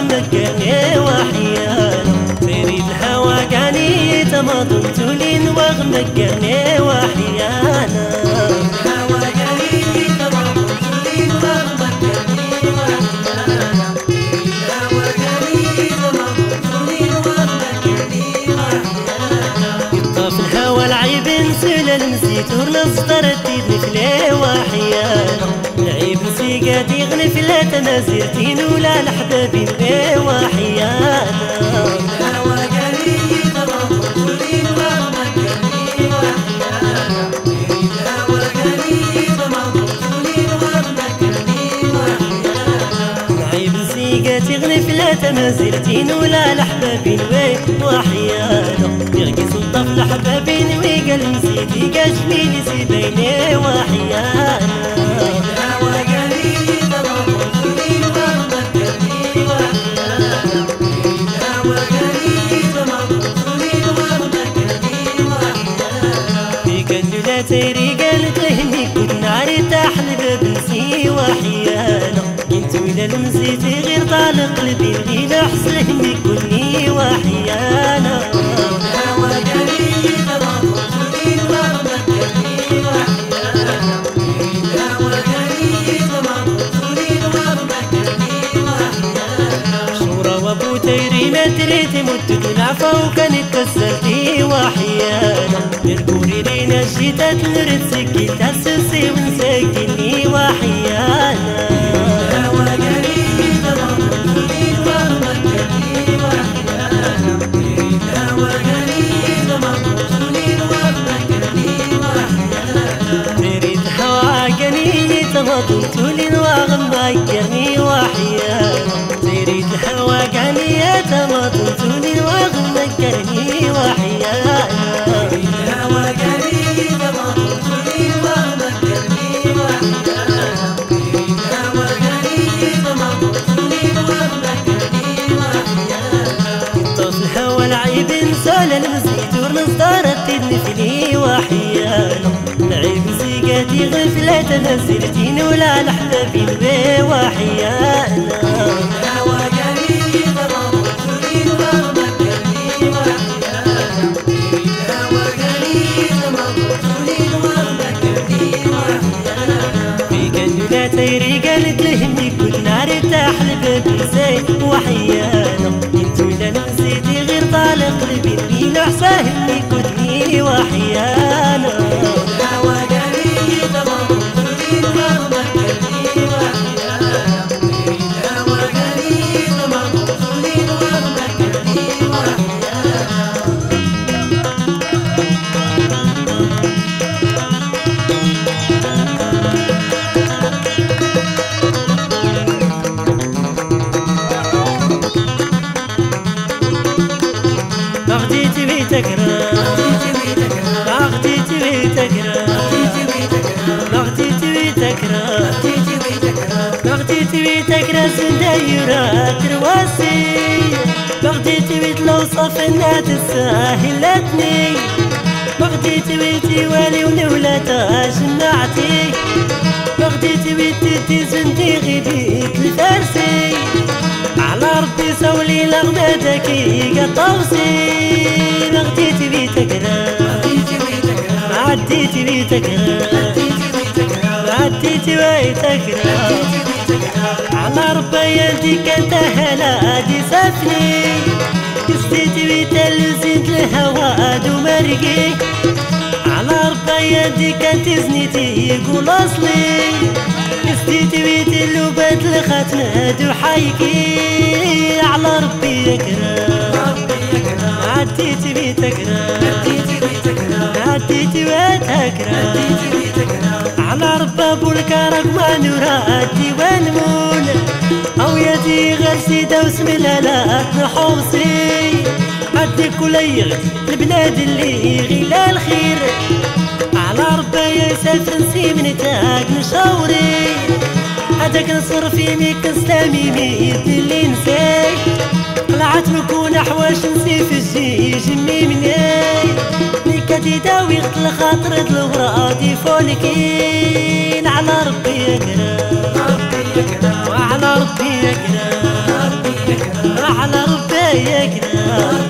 وغمكني وحيانا سيري الهوى كاني تماضن تولين وغمكني وحيانا الهوى كاني تماضن تولين وغمكني وحيانا الهوى كاني تماضن تولين وغمكني وحيانا يطاف الهوى العيب نسول المسيت ورنصدر التيد نفلي وحيانا العيب نسيقات يغنف لا تمازيرتين ولا الحبابين بي وحيانا الهوى كاني تماضن تولين وغمكني وحيانا الهوى كاني تماضن تولين وغمكني وحيانا العيب نسيقات يغنف لا تمازيرتين ولا الحبابين بي وحيانا يغقي سلطة في الحبابين ويقال نسيت يقا جميلي سيبيني وحيانا الهوى كاني تماضن تولين وغمكني وحيانا الهوى كاني تماضن تولين وغمكني وحيانا في كندولا تيري قالت لهني كنت ناري تحلب بنسي وحيانا كنت ولا المزيتي غير طالق قلبي غير نحسهني كني وحيانا الهوى كاني تماضن تولين وغمكني وحيانا الهوى كاني تماضن تولين وغمكني وحيانا شورى وابو تيري ما دريتي مت العفا وكانت كسرتي وحيانا نركوري لينا الشتات نرد سكي تاسسي ونسكني وحيانا الهوى كاني تماضن تولين وغمكني وحيانا الهوى كاني تماضن تولين وغمكني وحيانا تريد الهوى كاني تماضن تولين وغمكني وحيانا تريد الهوى كاني تماضن تولين وغمكني وحيانا الهوى كاني تماضن تولين وغمكني وحيانا الهوى كاني تماضن تولين وغمكني وحيانا طاف الهوى العيب نسال المزيد ورنصدار التدن فيني وحيانا العيب زيقاتي غفلة تنزلتين ولا الحبابين بي وحيانا الهوى كاني تماضن تولين وغمكني وحيانا الهوى كاني تماضن تولين وغمكني وحيانا في كندولا تيري قالت لهني كل نار تحلب بنسي وحيانا انت ولا نسيتي غير طالق قلبي اللي نحساهني كني وحيانا الهوى كاني تماضن تولين وغمكني وحيانا الهوى كاني تماضن تولين وغمكني وحيانا غديتي بيتكرا غديتي بيتكرا غديتي بيتكرا غديتي بيتكرا سندايرة ترواسي غديتي بيت لو صفنا تساهلتني غديتي بيتي والي ونولتا جمعتي غديتي بيتي زندي غديت الفارسي على ربي سولي لغدادك قطوسي غديتي بيتكرا عديتي بيتكرا عديتي بيتكرا على ربي يدي كانت هلادي سافني كستيتي بيتلزيد الهوى دو مرقي على ربي يدي كانت زنيتي يقول اصلي كستيتي بيتي اللوبات الختمة دو حيكي على ربي يكرا عديتي بيتكرا عديتي بيتكرا على ربا بولكارك ما نرادي ونمون او يدي غير سيدة واسم الالات نحوصي عدي كل يغد البلاد اللي غيلا الخير على ربا يسافر نسيب نتاك نشاوري هداك نصر في ميك اسلامي ميت اللي نساك طلعت مكون حواش نسي في الجي جمي مني ميكا داوي غتل خاطر الورادي فولكين على ربي يكرم وعلى ربي يكرم على ربي يقدر.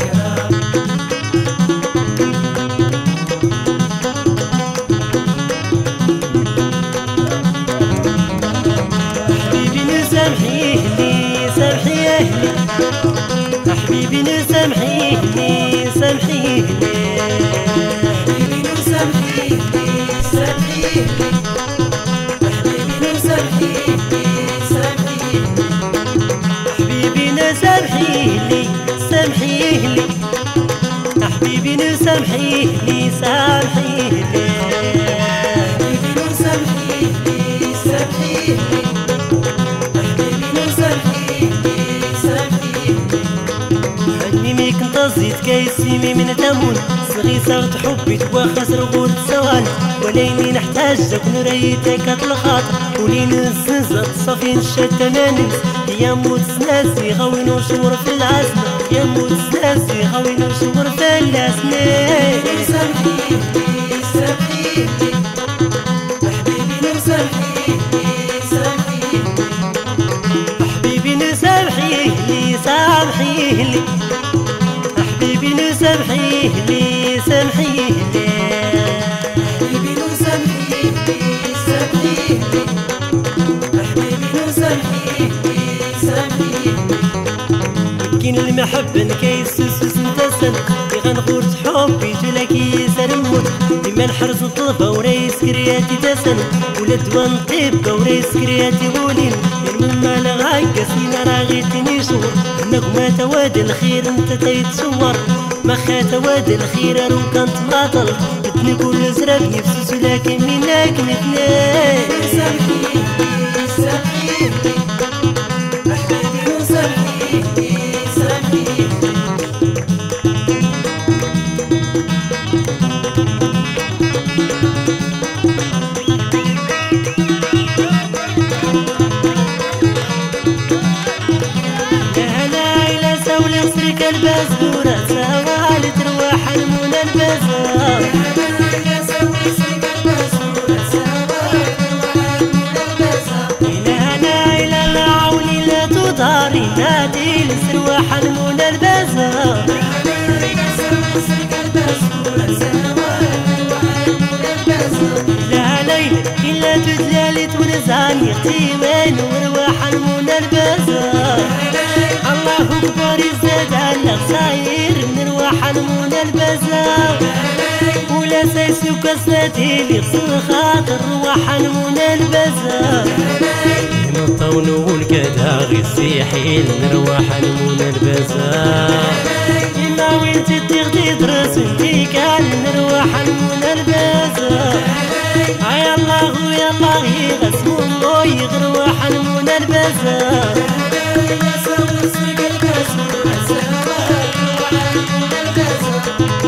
حبيبي نسامحيه لي سامحي أهلي، حبيبي نسامحيه لي سامحيه لي، حبيبي نسامحيه لي سامحيه لي، حبيبي نسامحيه لي سامحيه لي، حبيبي نسامحيه لي سامحيه لي، حبيبي نسامحيه لي سامحيه لي، حبيبي نسامحيه لي سامحيه لي، حبيبي نسامحيه لي سامحيه لي. حني ميك نطزيت كيسيمي من تمون صغي صغت حبي تبغى خسر غول سوال، وليني نحتاجك نريتك الخاطر، ولين الزنزة تصفين الشتى ما ننس، يا موت سناسي غاوي نشور في العزمة، يا موت سناسي غاوي نشور في العزمة. سامحيه لي سامحيه لي، حبيبي نسامحيه لي سامحيه لي، حبيبي نسامحيه لي سامحيه لي، حبيبي نسامحيه لي سامحيه لي، حبيبي نسامحيه لي سامحيه لي، حبيبي نسامحيه لي سامحيه لي. كاين المحبة نكيسوس نتسن غنغور حبي جلاكي سرموت، ديما نحرز الطلبة وريس كرياتي تسن، ولا دوان طيبة وريس كرياتي بولين، المما لغاكا سنين راه غيتني شهور، نغمة تواد الخير انت تيتصور، مخا تواد الخير رو كانت باطل، بدني كل زرابني بسوس ولكن منك نتنين. سامحيه لي سامحيه لي، حبيبي نسامحيه لي سامحيه لي. البازورة سوالي تروح المنى البازار، يا سوي سيد البازورة سوالي تروح المنى البازار، إلى هنا إلى العون لا تضاري نادي لسروح المنى البازار، يا سوي سيد البازورة سوالي تروح المنى البازار، إلى ليلة إلا تدلالي ونزاني اغتيمان وروح المنى البازار. الله أكبر يزداد على خساير من رواح المنى البازار، ولا سيسو كساتي لي غسل خاطر رواح المنى البازار، من الطون والكدا غي السيحين من رواح المنى البازار، إما وين تغدي درس وانتي كان من رواح المنى البازار، يا الله يا الله يغسمو الله يغرواح المنى البازار. يا سوي سيد البازورة سوالي تروح المنى البازار.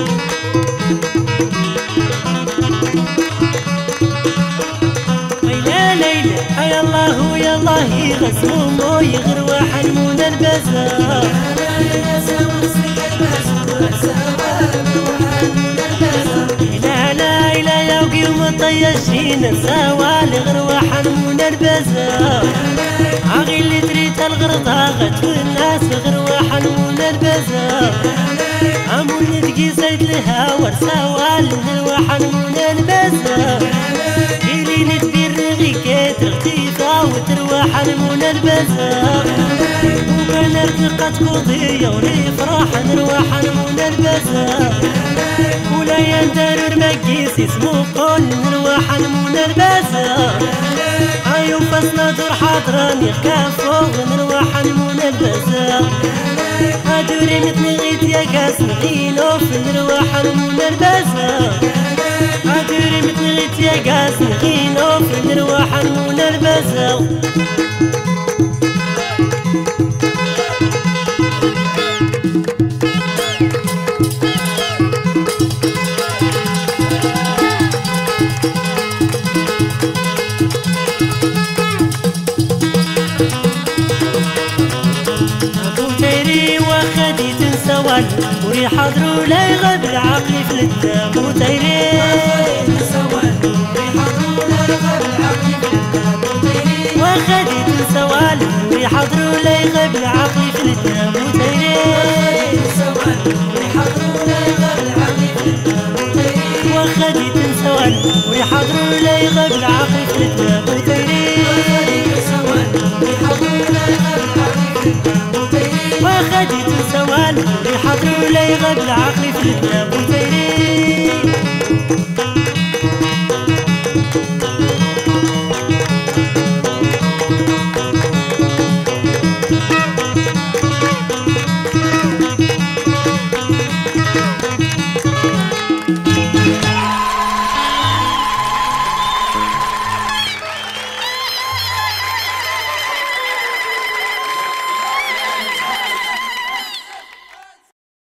ليلى ليلى يا الله يا الله يغسمو الله يغرواح المنى البازار، يا سوي سيد البازورة سوالي تروح المنى البازار. لا لا لا يا قيوم طيشين سوالي غرواح المنى البازار، عاغي اللي تريد الغرضة غت والناس غرواح المنى البازار، عموني تقي زيد الهوا سوالي غرواح المنى البازار، إلي تبير غي كتر اغتيفا وترواح المنى البازار، وكان ارتقت قضية وريفراح نرواح المنى البازار، ولا يندر المقيس اسمه قول نرواح المنى البازار، ايو فصنا دور حاضراني خكافو نرواح المنى البازار، ادوري متنغيت يا كاس نغينو في نرواح المنى البازار، ادوري متنغيت يا كاس نغينو في نرواح المنى البازار. سوال ويحضروا لا يغب العقل في الدم وتيري سوال ويحضروا لا يغب العقل في الدم وتيري وخدي تنسى والو ويحضروا لا يغيب العقل في الدم وتيري وخدي تنسى والو ويحضروا لا يغيب العقل في الدم وتيري وخدي تنسى والو ويحضروا لا يغيب العقل في الدم